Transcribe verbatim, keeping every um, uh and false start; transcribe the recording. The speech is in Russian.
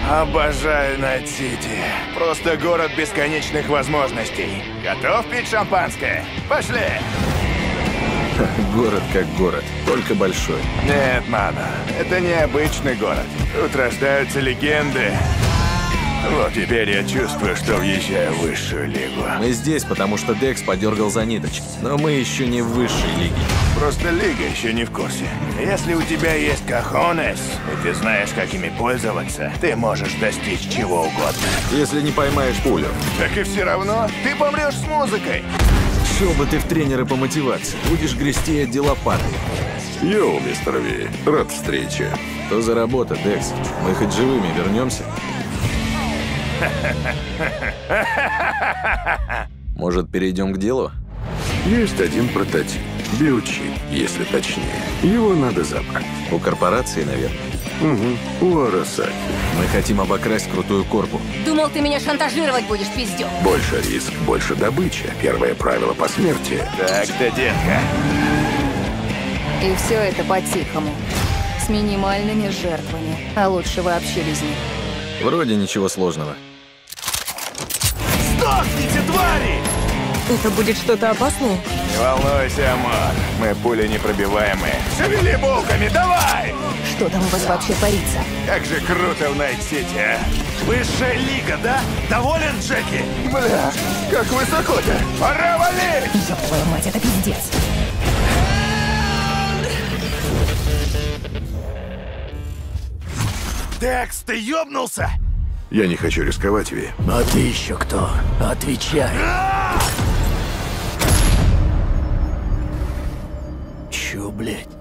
Обожаю Найт-Сити. Просто город бесконечных возможностей. Готов пить шампанское? Пошли! Город как город, только большой. Нет, мама, это не обычный город. Тут рождаются легенды. Вот теперь я чувствую, что въезжаю в высшую лигу. Мы здесь, потому что Декс подергал за ниточки. Но мы еще не в высшей лиге. Просто лига еще не в курсе. Если у тебя есть кохонес, и ты знаешь, как ими пользоваться, ты можешь достичь чего угодно. Если не поймаешь пулю. Так и все равно ты помрешь с музыкой. Шел бы ты в тренеры по мотивации. Будешь грести отдел лопатой. Йоу, мистер Ви, рад встрече. Что за работа, Декс? Мы хоть живыми вернемся? Может, перейдем к делу? Есть один прототип. Биочип, если точнее. Его надо забрать. У корпорации, наверное. Угу, у Арасаки. Мы хотим обокрасть крутую корпу. Думал, ты меня шантажировать будешь, пиздёк. Больше риск, больше добыча. Первое правило по смерти. Так-то, детка. И все это по-тихому. С минимальными жертвами. А лучше вообще без них. Вроде ничего сложного. Сдохните, твари! Это будет что-то опасное? Не волнуйся, Амор. Мы пули непробиваемые. Шевели булками, давай! Что там у вас вообще творится? Как же круто в Найт-Сити, а? Высшая лига, да? Доволен, Джеки? Бля, как высоко-то! Пора валить! Ёб твою мать, это пиздец. Декс, ты ёбнулся? Я не хочу рисковать, Ви. А ты еще кто? Отвечай. Чё, блядь?